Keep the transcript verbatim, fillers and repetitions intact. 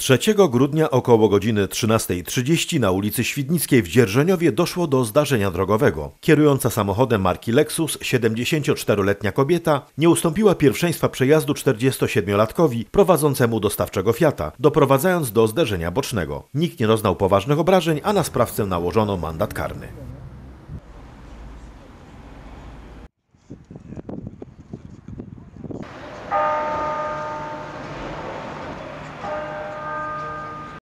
trzeciego grudnia około godziny trzynastej trzydzieści na ulicy Świdnickiej w Dzierżoniowie doszło do zdarzenia drogowego. Kierująca samochodem marki Lexus siedemdziesięcioczteroletnia kobieta nie ustąpiła pierwszeństwa przejazdu czterdziestosiedmiolatkowi prowadzącemu dostawczego Fiata, doprowadzając do zderzenia bocznego. Nikt nie doznał poważnych obrażeń, a na sprawcę nałożono mandat karny.